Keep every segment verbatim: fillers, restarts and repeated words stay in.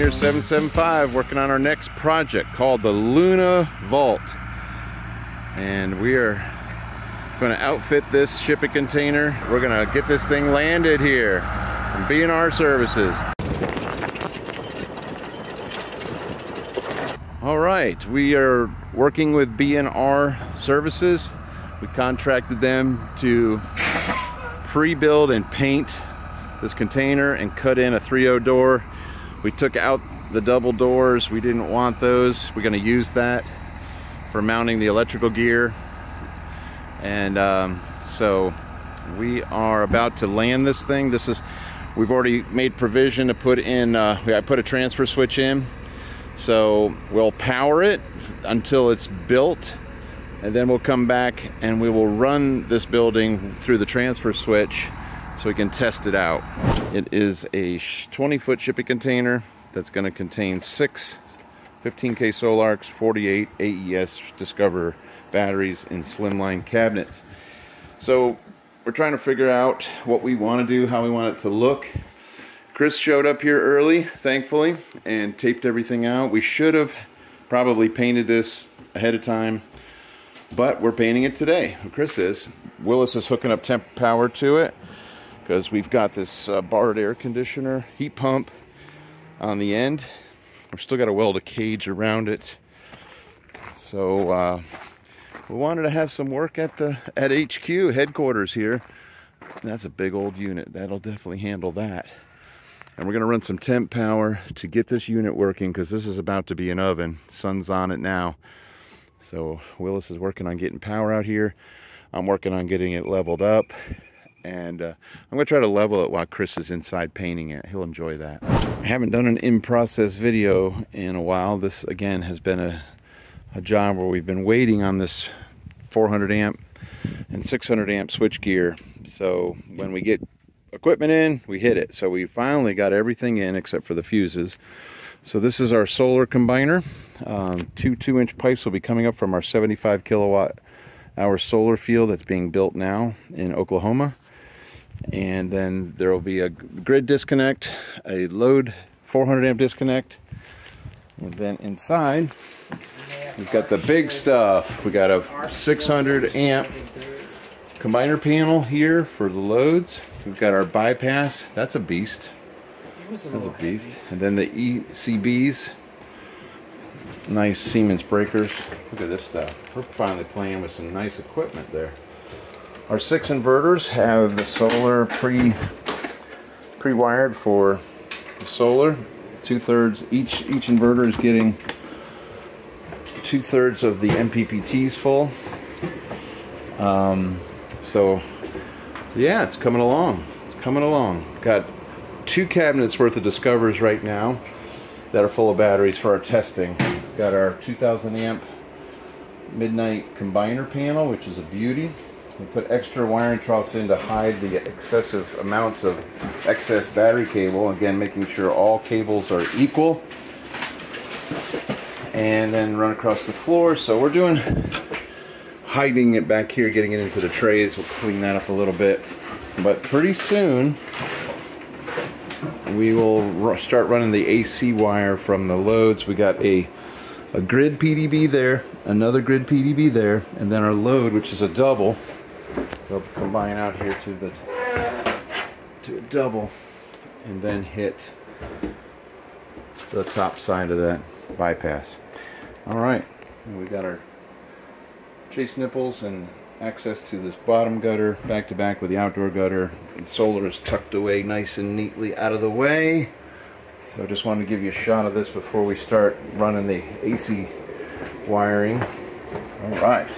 here, seven seven five, working on our next project called the Lunavault. And we are going to outfit this shipping container. We're going to get this thing landed here from B and R Services. All right, we are working with B and R Services. We contracted them to pre-build and paint this container and cut in a three oh door. We took out the double doors. We didn't want those. We're going to use that for mounting the electrical gear. And um, so we are about to land this thing. This is, we've already made provision to put in, uh, I put a transfer switch in. So we'll power it until it's built, and then we'll come back and we will run this building through the transfer switch so we can test it out. It is a twenty foot shipping container that's going to contain six fifteen K Sol-Arks, forty-eight A E S Discover batteries in slimline cabinets. So we're trying to figure out what we want to do, how we want it to look. Chris showed up here early, thankfully, and taped everything out. We should have probably painted this ahead of time, but we're painting it today. Chris is. Willis is hooking up temp power to it because we've got this uh, barred air conditioner heat pump on the end. We've still got to weld a cage around it. So uh, we wanted to have some work at the at H Q headquarters here. That's a big old unit. That'll definitely handle that. And we're going to run some temp power to get this unit working because this is about to be an oven. Sun's on it now. So Willis is working on getting power out here. I'm working on getting it leveled up. And uh, I'm going to try to level it while Chris is inside painting it. He'll enjoy that. I haven't done an in-process video in a while. This, again, has been a, a job where we've been waiting on this four hundred amp and six hundred amp switch gear. So when we get equipment in, we hit it. So we finally got everything in except for the fuses. So this is our solar combiner. Um, two two inch pipes will be coming up from our seventy-five kilowatt hour solar field that's being built now in Oklahoma. And then there will be a grid disconnect, a load four hundred amp disconnect, and then inside we've got the big stuff. We got a six hundred amp combiner panel here for the loads. We've got our bypass. That's a beast. That's a beast. And then the E C Bs. Nice Siemens breakers. Look at this stuff. We're finally playing with some nice equipment there. Our six inverters have the solar pre pre-wired for the solar. Two-thirds each each inverter is getting two-thirds of the M P P Ts full. Um, so yeah, it's coming along. It's coming along. Got two cabinets worth of Discovers right now that are full of batteries for our testing. Got our two thousand amp midnight combiner panel, which is a beauty. We put extra wiring troughs in to hide the excessive amounts of excess battery cable. Again, making sure all cables are equal. And then run across the floor. So we're doing, hiding it back here, getting it into the trays. We'll clean that up a little bit. But pretty soon, we will start running the A C wire from the loads. We got a, a grid P D B there, another grid P D B there, and then our load, which is a double. They'll combine out here to the to a double, and then hit the top side of that bypass. All right, and we got our chase nipples and access to this bottom gutter back to back with the outdoor gutter. The solar is tucked away nice and neatly out of the way. So I just wanted to give you a shot of this before we start running the A C wiring. All right.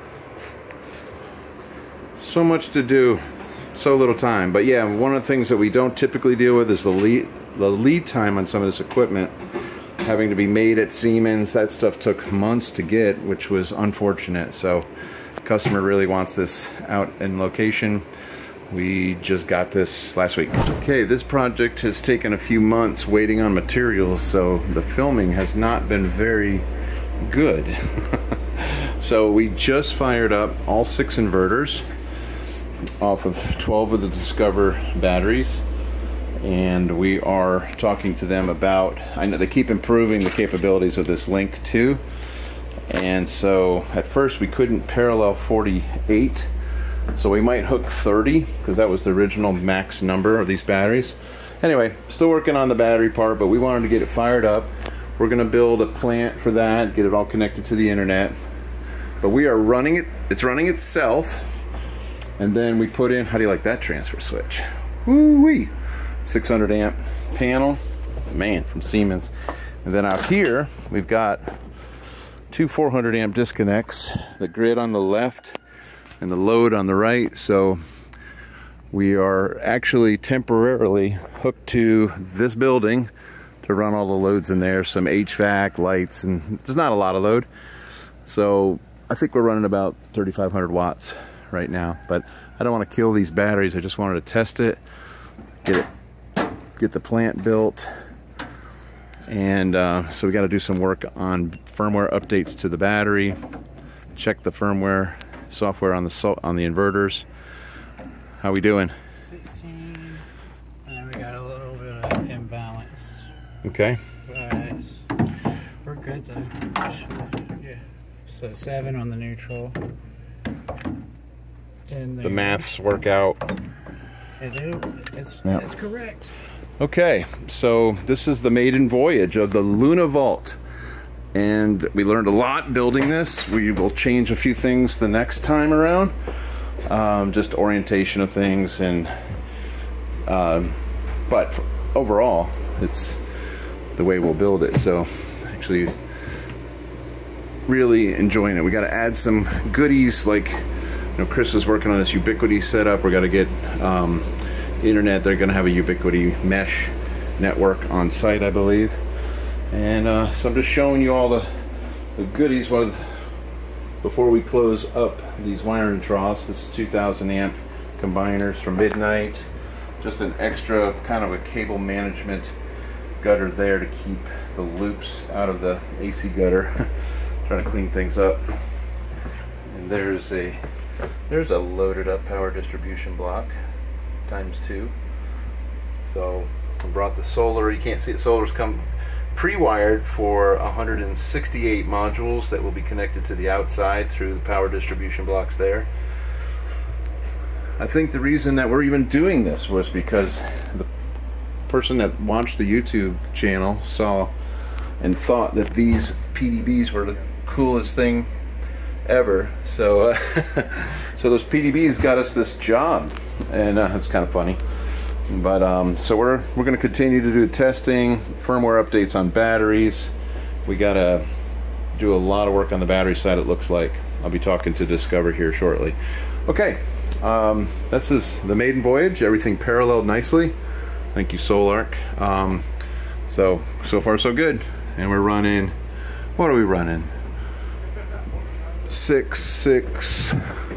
So much to do, so little time. But yeah, one of the things that we don't typically deal with is the lead, the lead time on some of this equipment. Having to be made at Siemens, that stuff took months to get, which was unfortunate. So the customer really wants this out in location. We just got this last week. Okay, this project has taken a few months waiting on materials, so the filming has not been very good. So we just fired up all six inverters off of twelve of the Discover batteries, and we are talking to them about, I know they keep improving the capabilities of this link too. And so at first we couldn't parallel forty-eight, so we might hook thirty because that was the original max number of these batteries. Anyway, still working on the battery part, but we wanted to get it fired up. We're going to build a plant for that, get it all connected to the internet. But we are running it, it's running itself. And then we put in, how do you like that transfer switch? Woo-wee! six hundred amp panel, man, from Siemens. And then out here, we've got two four hundred amp disconnects, the grid on the left and the load on the right. So we are actually temporarily hooked to this building to run all the loads in there, some H V A C, lights, and there's not a lot of load. So I think we're running about thirty-five hundred watts right now, but I don't want to kill these batteries. I just wanted to test it, get it, get the plant built. And uh, so we got to do some work on firmware updates to the battery, check the firmware software on the so on the inverters. How we doing? sixteen, and then we got a little bit of imbalance. Okay. But we're good though. Yeah. So seven on the neutral. And The maths work out. They do. It's Yep. it's correct. Okay, so this is the maiden voyage of the Lunavault, and we learned a lot building this. We will change a few things the next time around, um, just orientation of things, and um, but for, overall, it's the way we'll build it. So actually, really enjoying it. We got to add some goodies, like, you know, Chris is working on this Ubiquiti setup. We got to get um, internet. They're going to have a Ubiquiti mesh network on site, I believe. And uh, so I'm just showing you all the, the goodies with, before we close up these wiring troughs. This is two thousand amp combiners from Midnight. Just an extra kind of a cable management gutter there to keep the loops out of the A C gutter. Trying to clean things up. And there's a there's a loaded up power distribution block times two. So I brought the solar. You can't see it. Solar's come pre-wired for one hundred sixty-eight modules that will be connected to the outside through the power distribution blocks there. I think the reason that we're even doing this was because the person that watched the YouTube channel saw and thought that these P D Bs were the coolest thing ever. So uh, so those P D Bs got us this job, and uh, it's kind of funny. But um, so we're we're going to continue to do testing, firmware updates on batteries. We got to do a lot of work on the battery side, it looks like. I'll be talking to Discover here shortly. Okay, um, this is the maiden voyage. Everything paralleled nicely. Thank you, Sol-Ark. Um, so so far so good. And we're running. What are we running? Six, six,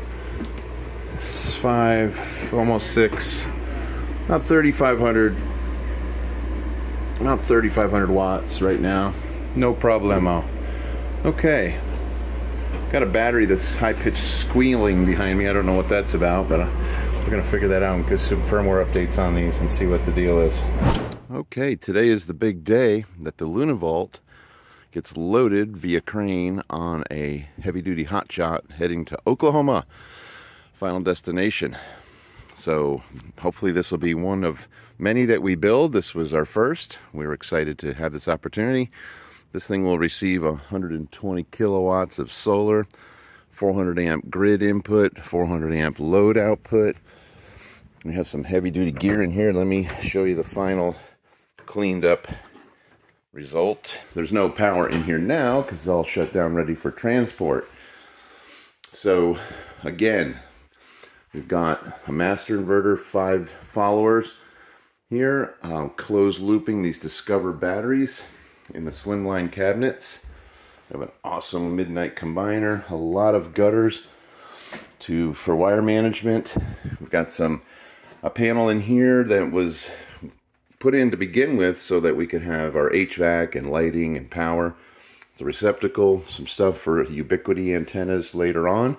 five, almost six. About thirty-five hundred, about thirty-five hundred watts right now. No problemo. Okay. Got a battery that's high-pitched squealing behind me. I don't know what that's about, but uh, we're going to figure that out and get some firmware updates on these and see what the deal is. Okay, today is the big day that the Lunavault gets loaded via crane on a heavy-duty hotshot heading to Oklahoma. Final destination. So hopefully this will be one of many that we build. This was our first. We were excited to have this opportunity. This thing will receive one hundred twenty kilowatts of solar, four hundred amp grid input, four hundred amp load output. We have some heavy duty gear in here. Let me show you the final cleaned up result. There's no power in here now because it's all shut down, ready for transport. So again, we've got a master inverter, five followers here, um, closed looping these Discover batteries in the slimline cabinets. We have an awesome Midnight combiner, a lot of gutters to for wire management. We've got some a panel in here that was put in to begin with so that we could have our H V A C and lighting and power. The receptacle, some stuff for Ubiquiti antennas later on.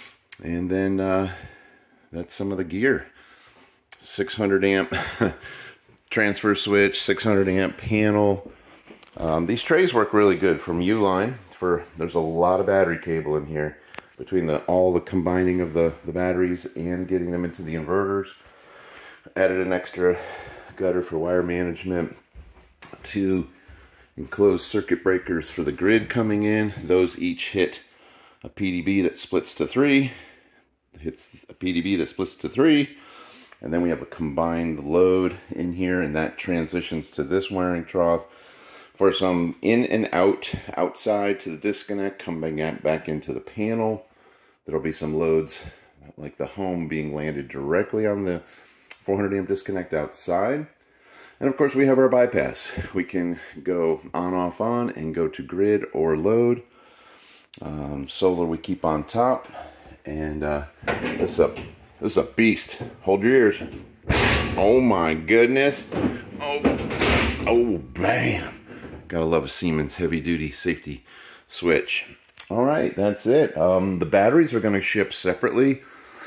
And then uh, that's some of the gear. six hundred amp transfer switch, six hundred amp panel. Um, these trays work really good from U-line. For there's a lot of battery cable in here between the all the combining of the, the batteries and getting them into the inverters. Added an extra gutter for wire management. Two enclosed circuit breakers for the grid coming in. Those each hit a P D B that splits to three. Hits a P D B that splits to three. And then we have a combined load in here, and that transitions to this wiring trough for some in and out, outside to the disconnect, coming back into the panel. There'll be some loads like the home being landed directly on the four hundred amp disconnect outside. And of course we have our bypass. We can go on, off, on, and go to grid or load. Um, solar we keep on top. And uh, this is a this is a beast. Hold your ears. Oh my goodness. Oh, oh, bam. Gotta love a Siemens heavy duty safety switch. All right, that's it. Um, the batteries are going to ship separately.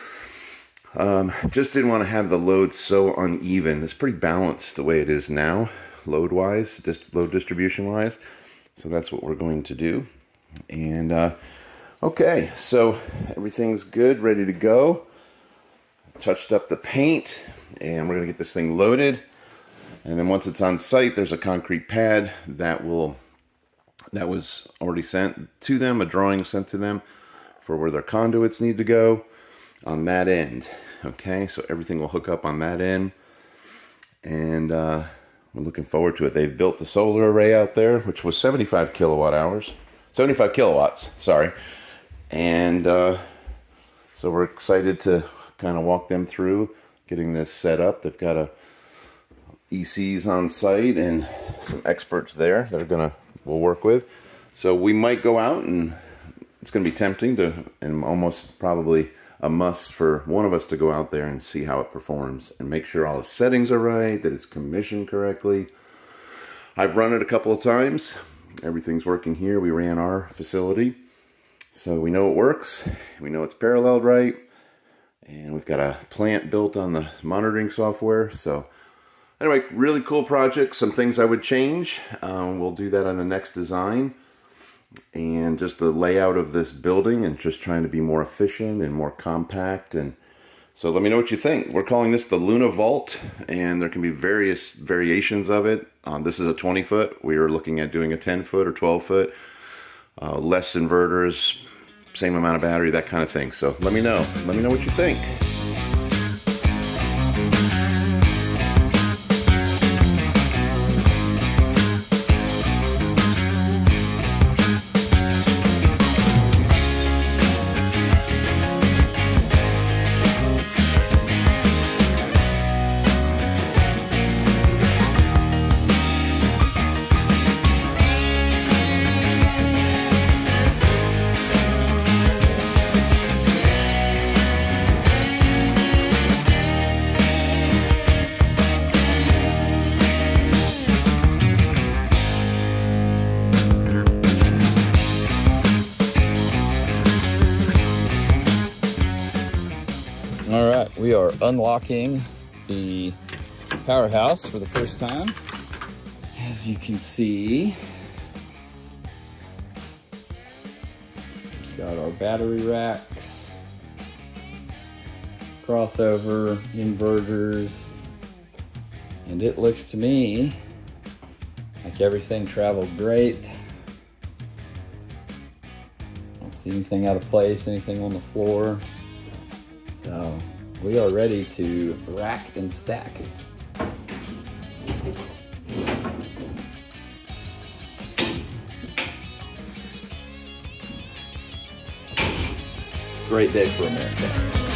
Um, just didn't want to have the load so uneven. It's pretty balanced the way it is now, load-wise, dis load distribution-wise. So that's what we're going to do. And uh, okay, so everything's good, ready to go. Touched up the paint, and we're going to get this thing loaded. And then once it's on site, there's a concrete pad that will that was already sent to them, a drawing sent to them for where their conduits need to go on that end. Okay, so everything will hook up on that end, and uh, we're looking forward to it. They've built the solar array out there, which was seventy-five kilowatt hours, seventy-five kilowatts, sorry. And uh, so we're excited to kind of walk them through getting this set up. They've got a E Cs on site and some experts there that are gonna we'll work with. So we might go out, and it's gonna be tempting to, and almost probably a must for one of us to go out there and see how it performs and make sure all the settings are right, that it's commissioned correctly. I've run it a couple of times. Everything's working here. We ran our facility, so we know it works. We know it's paralleled right, and we've got a plant built on the monitoring software. So anyway, really cool project. Some things I would change. Um, we'll do that on the next design. And just the layout of this building, and just trying to be more efficient and more compact. And so let me know what you think. We're calling this the Lunavault, and there can be various variations of it. Um, this is a twenty foot. We were looking at doing a ten foot or twelve foot. Uh, less inverters, same amount of battery, that kind of thing. So let me know. Let me know what you think. All right, we are unlocking the powerhouse for the first time. As you can see, got our battery racks, crossover, inverters, and it looks to me like everything traveled great. Don't see anything out of place, anything on the floor. So we are ready to rack and stack. Great day for America.